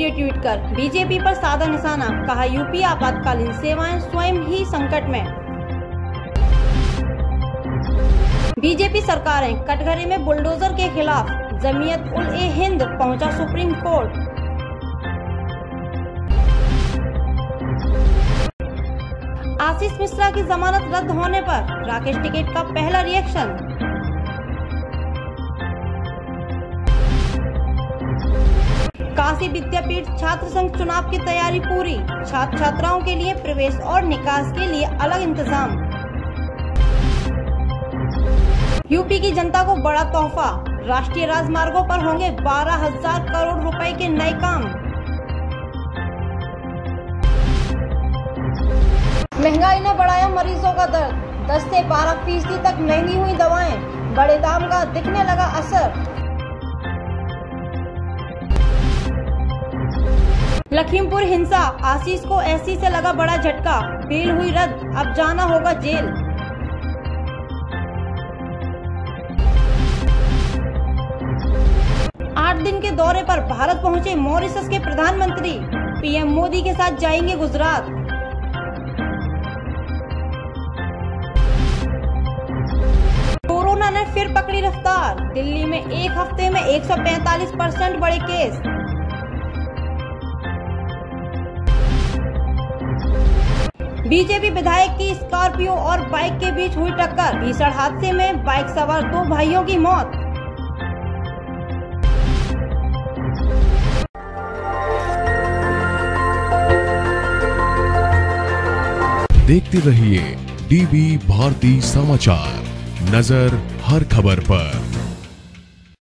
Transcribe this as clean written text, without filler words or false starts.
Video tweet कर BJP पर साधा निशाना, कहा यूपी आपातकालीन सेवाएं स्वयं ही संकट में। बीजेपी सरकारें कटघरे में बुलडोजर के खिलाफ, जमीयत उल ए हिंद पहुंचा सुप्रीम कोर्ट। आशीष मिश्रा की जमानत रद्द होने पर राकेश टिकैत का पहला रिएक्शन। काशी विद्यापीठ छात्र संघ चुनाव की तैयारी पूरी, छात्र छात्राओं के लिए प्रवेश और निकास के लिए अलग इंतजाम। यूपी की जनता को बड़ा तोहफा, राष्ट्रीय राजमार्गों पर होंगे 12,000 करोड़ रुपए के नए काम। महंगाई ने बढ़ाया मरीजों का दर्द, 10 से 12% तक महंगी हुई दवाएं, बड़े दाम का दिखने लगा असर। लखीमपुर हिंसा, आशीष को एससी से लगा बड़ा झटका, बेल हुई रद्द, अब जाना होगा जेल। आठ दिन के दौरे पर भारत पहुंचे मॉरिशस के प्रधानमंत्री, पीएम मोदी के साथ जाएंगे गुजरात। कोरोना ने फिर पकड़ी रफ्तार, दिल्ली में एक हफ्ते में 145% बढ़े केस। बीजेपी विधायक की स्कॉर्पियो और बाइक के बीच हुई टक्कर, भीषण हादसे में बाइक सवार 2 भाइयों की मौत। देखते रहिए डीबी भारती समाचार, नजर हर खबर पर।